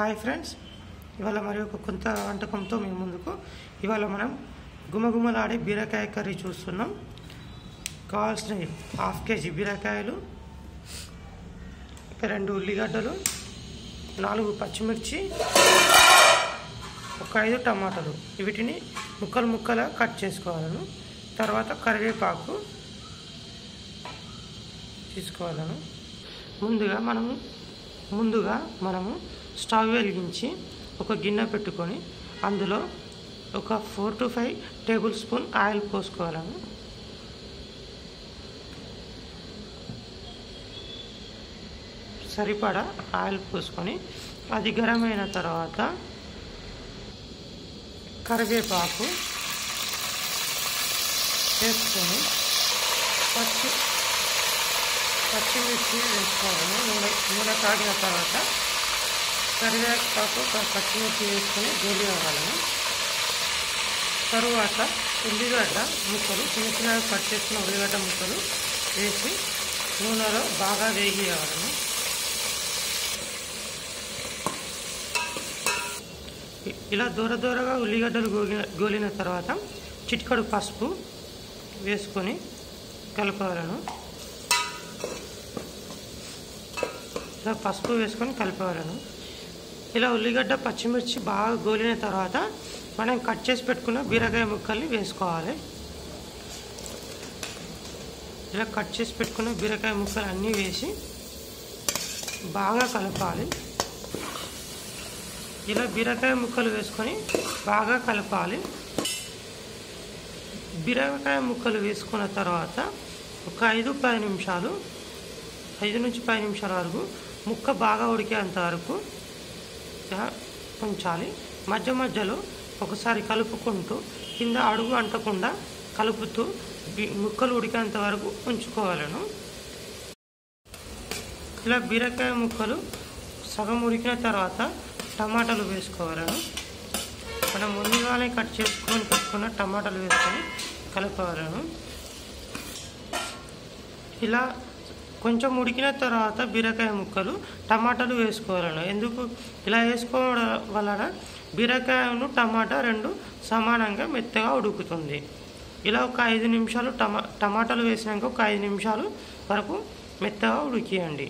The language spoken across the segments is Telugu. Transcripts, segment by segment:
హాయ్ ఫ్రెండ్స్, ఇవాళ మరి ఒక కొత్త వంటకంతో మీ ముందుకు. ఇవాళ మనం గుమగుమలాడే బీరకాయ కర్రీ చూస్తున్నాం. కావాల్సినవి 1/2 kg బీరకాయలు, 2 ఉల్లిగడ్డలు, 4 పచ్చిమిర్చి, 5 టమాటాలు. వీటిని ముక్కలుగా కట్ చేసుకోవాలను. తర్వాత కరివేపాకు తీసుకోవాలను. ముందుగా మనము స్టవ్ వెలిగించి ఒక గిన్నె పెట్టుకొని అందులో ఒక 4 to 5 టేబుల్ స్పూన్ ఆయిల్ పోసుకోవాలను. సరిపడా ఆయిల్ పోసుకొని అది గరం అయిన తర్వాత కరివేపాకు వేసుకొని పచ్చిమిర్చి వేసుకోవాలను. నూనె కాగిన తర్వాత కరివేపాకు పచ్చిమిర్చి వేసుకొని గోలి అవ్వాలను. తరువాత ఉల్లిగడ్డ ముక్కలు, చిన్నగా కట్ చేసుకున్న ఉల్లిగడ్డ ముక్కలు వేసి నూనెలో బాగా వేగివ్వాలను. ఇలా దూరగా ఉల్లిగడ్డలు గోలిన తర్వాత చిటికెడు పసుపు వేసుకొని కలపాలను. ఇలా పసుపు వేసుకొని కలపవాలను. ఇలా ఉల్లిగడ్డ పచ్చిమిర్చి బాగా గోలిన తర్వాత మనం కట్ చేసి పెట్టుకున్న బీరకాయ ముక్కల్ని వేసుకోవాలి. ఇలా కట్ చేసి పెట్టుకున్న బీరకాయ ముక్కలు అన్నీ వేసి బాగా కలపాలి. ఇలా బీరకాయ ముక్కలు వేసుకొని బాగా కలపాలి. బీరకాయ ముక్కలు వేసుకున్న తర్వాత ఒక 5 నుంచి 10 నిమిషాల వరకు ముక్క బాగా ఉడికేంత వరకు ఉంచాలి. మధ్యలో ఒకసారి కలుపుకుంటూ కింద అడుగు అంటకుండా కలుపుతూ ముక్కలు ఉడికేంత వరకు ఉంచుకోవాలను. ఇలా బీరకాయ ముక్కలు సగం ఉడికిన తర్వాత టమాటాలు వేసుకోవాలను. మనం ముందుగానే కట్ చేసుకొని పెట్టుకున్న టమాటాలు వేసుకొని కలపవాలను. ఇలా కొంచెం ఉడికిన తర్వాత బీరకాయ ముక్కలు టమాటాలు వేసుకోవాలను. ఎందుకు ఇలా వేసుకోవడం వలన బీరకాయను టమాటా 2 సమానంగా మెత్తగా ఉడుకుతుంది. ఇలా ఒక 5 నిమిషాలు టమాటాలు వేసినాక ఒక 5 నిమిషాలు వరకు మెత్తగా ఉడికియండి.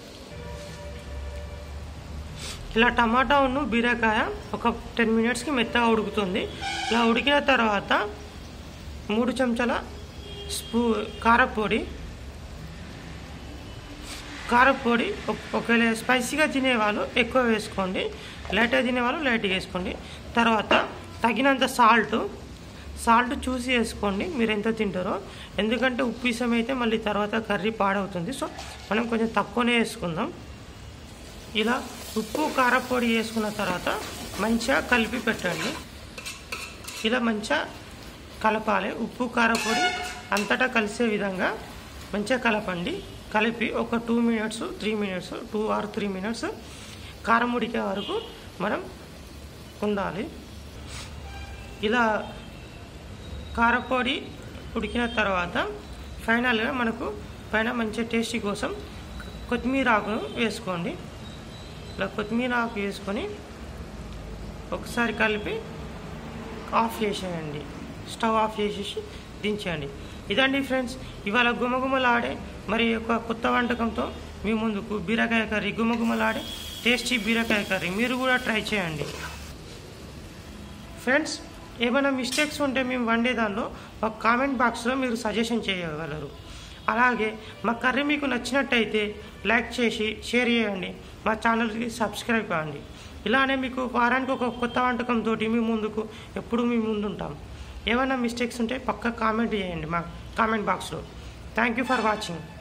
ఇలా టమాటాను బీరకాయ ఒక 10 మినిట్స్కి మెత్తగా ఉడుకుతుంది. ఇలా ఉడికిన తర్వాత 3 చెంచాల కారపొడి ఒకవేళ స్పైసీగా తినేవాళ్ళు ఎక్కువ వేసుకోండి, లైట్గా తినేవాళ్ళు లైట్గా వేసుకోండి. తర్వాత తగినంత సాల్ట్ చూసి వేసుకోండి మీరు ఎంత తింటారో. ఎందుకంటే ఉప్పు ఇసం అయితే మళ్ళీ తర్వాత కర్రీ పాడవుతుంది. సో మనం కొంచెం తక్కువనే వేసుకుందాం. ఇలా ఉప్పు కారపొడి వేసుకున్న తర్వాత మంచిగా కలిపి పెట్టండి. ఇలా మంచిగా కలపాలి. ఉప్పు కారపొడి అంతటా కలిసే విధంగా మంచిగా కలపండి. కలిపి ఒక 2 మినిట్స్ 2 or 3 మినిట్స్ కారం ఉడికే వరకు మనం ఉండాలి. ఇలా కారపొడి ఉడికిన తర్వాత ఫైనల్గా మనకు పైన మంచి టేస్టీ కోసం కొత్తిమీర ఆకును వేసుకోండి. ఇలా కొత్తిమీర ఆకు వేసుకొని ఒకసారి కలిపి ఆఫ్ చేసేయండి. స్టవ్ ఆఫ్ చేసేసి దించేయండి. ఇదండి ఫ్రెండ్స్, ఇవాళ గుమగుమలాడే మరి ఒక కొత్త వంటకంతో మీ ముందుకు బీరకాయ కర్రీ, గుమగుమలాడే టేస్టీ బీరకాయ కర్రీ. మీరు కూడా ట్రై చేయండి ఫ్రెండ్స్. ఏమైనా మిస్టేక్స్ ఉంటే మేము వండే దానిలో ఒక కామెంట్ బాక్స్లో మీరు సజెషన్ చేయగలరు. అలాగే మా కర్రీ మీకు నచ్చినట్టయితే లైక్ చేసి షేర్ చేయండి. మా ఛానల్కి సబ్స్క్రైబ్ కావండి. ఇలానే మీకు వారానికి ఒక కొత్త వంటకంతో మీ ముందుకు ఎప్పుడు మీ ముందుంటాం. ఏమైనా మిస్టేక్స్ ఉంటే పక్కా కామెంట్ చేయండి మా కామెంట్ బాక్స్లో. Thank you for watching.